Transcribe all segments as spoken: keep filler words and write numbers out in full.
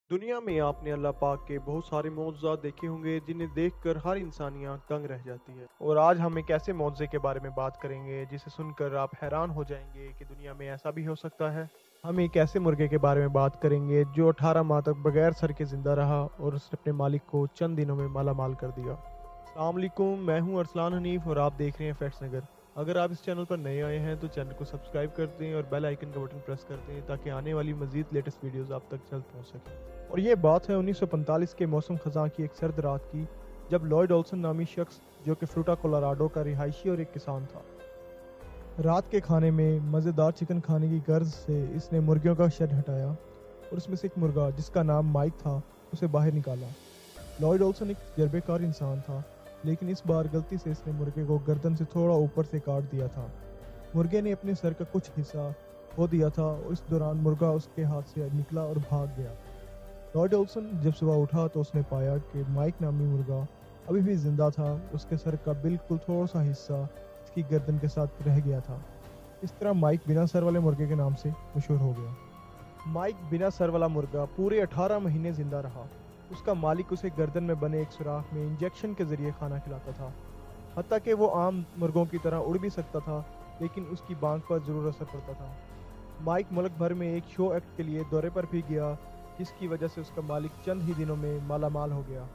दुनिया में आपने अल्लाह पाक के बहुत सारे मौजूद देखे होंगे जिन्हें देखकर हर इंसानियत दंग रह जाती है। और आज हम एक ऐसे मौजूद के बारे में बात करेंगे जिसे सुनकर आप हैरान हो जाएंगे कि दुनिया में ऐसा भी हो सकता है। हम एक ऐसे मुर्गे के बारे में बात करेंगे जो अठारह माह तक बगैर सर के जिंदा रहा और उसने अपने मालिक को चंद दिनों में माला माल कर दिया। अस्सलाम वालेकुम, मैं हूं अरसलान हनीफ और आप देख रहे हैं फैक्ट्स नगर। अगर आप इस चैनल पर नए आए हैं तो चैनल को सब्सक्राइब कर दें और बेल आइकन का बटन प्रेस कर दें ताकि आने वाली मजीद लेटेस्ट वीडियोस आप तक जल्द पहुंच सकें। और ये बात है उन्नीस सौ पैंतालीस के मौसम खज़ां की एक सर्द रात की, जब लॉयड ओल्सन नामी शख्स जो कि फ्रूटा कोलोराडो का रिहायशी और एक किसान था, रात के खाने में मज़ेदार चिकन खाने की गर्ज से इसने मुर्गियों का शेड हटाया और उसमें से एक मुर्गा जिसका नाम माइक था उसे बाहर निकाला। लॉयड ओल्सन एक तजर्बेकार इंसान था, लेकिन इस बार गलती से इसने मुर्गे को गर्दन से थोड़ा ऊपर से काट दिया था। मुर्गे ने अपने सर का कुछ हिस्सा खो दिया था और इस दौरान मुर्गा उसके हाथ से निकला और भाग गया। लॉयड ओल्सन जब सुबह उठा तो उसने पाया कि माइक नामी मुर्गा अभी भी जिंदा था। उसके सर का बिल्कुल थोड़ा सा हिस्सा इसकी गर्दन के साथ रह गया था। इस तरह माइक बिना सर वाले मुर्गे के नाम से मशहूर हो गया। माइक बिना सर वाला मुर्गा पूरे अठारह महीने जिंदा रहा। उसका मालिक उसे गर्दन में बने एक सुराख में इंजेक्शन के जरिए खाना खिलाता था। हत्ता कि वो आम मुर्गों की तरह उड़ भी सकता था, लेकिन उसकी बांग पर जरूर असर पड़ता था। माइक मुल्क भर में एक शो एक्ट के लिए दौरे पर भी गया, जिसकी वजह से उसका मालिक चंद ही दिनों में माला माल हो गया।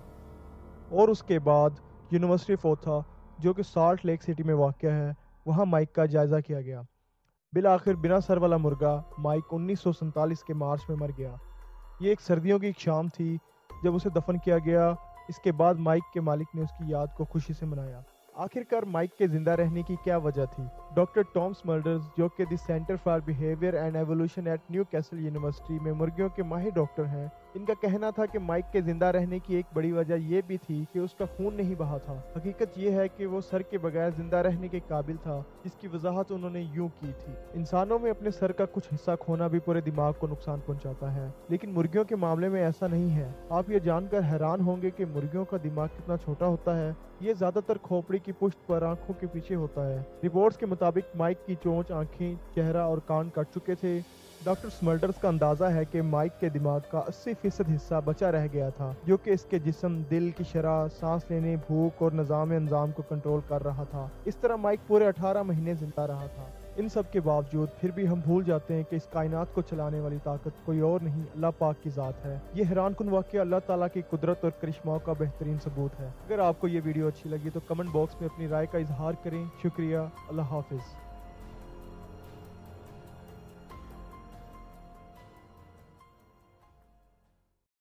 और उसके बाद यूनिवर्सिटी फोथा, जो कि साल्ट लेक सिटी में वाक़या है, वहाँ माइक का जायज़ा किया गया। बिल आखिर बिना सर वाला मुर्गा माइक उन्नीस सौ सैंतालीस के मार्च में मर गया। ये एक सर्दियों की शाम थी जब उसे दफन किया गया। इसके बाद माइक के मालिक ने उसकी याद को खुशी से मनाया। आखिरकार माइक के जिंदा रहने की क्या वजह थी? डॉक्टर टॉम स्मल्डर्स, जो कि the Centre for Behaviour and Evolution at Newcastle University में मुर्गियों के माहिर डॉक्टर हैं, इनका कहना था कि माइक के जिंदा रहने की एक बड़ी वजह यह भी थी कि उसका खून नहीं बहा था। हकीकत यह है कि वो सर के बगैर जिंदा रहने के काबिल था, जिसकी वजाहत उन्होंने यूं की थी। इंसानों में अपने सर का कुछ हिस्सा खोना भी पूरे दिमाग को नुकसान पहुंचाता है, लेकिन मुर्गियों के मामले में ऐसा नहीं है। आप ये जानकर हैरान होंगे कि मुर्गियों का दिमाग कितना छोटा होता है। ये ज्यादातर खोपड़ी की पुष्ट पर आंखों के पीछे होता है। रिपोर्ट्स के मुताबिक माइक की चोंच, आंखें, चेहरा और कान कट चुके थे। डॉक्टर स्मल्डर्स का अंदाजा है कि माइक के दिमाग का अस्सी फीसद हिस्सा बचा रह गया था, जो कि इसके जिस्म, दिल की शरह, सांस लेने, भूख और निजाम अंजाम को कंट्रोल कर रहा था। इस तरह माइक पूरे अठारह महीने जिंदा रहा था। इन सब के बावजूद फिर भी हम भूल जाते हैं कि इस कायनात को चलाने वाली ताकत कोई और नहीं, अल्लाह पाक की ज़ात है। ये हैरानकुन वाक़या अल्लाह ताला की कुदरत और करिश्माओं का बेहतरीन सबूत है। अगर आपको ये वीडियो अच्छी लगी तो कमेंट बॉक्स में अपनी राय का इजहार करें। शुक्रिया। अल्लाह हाफिज़।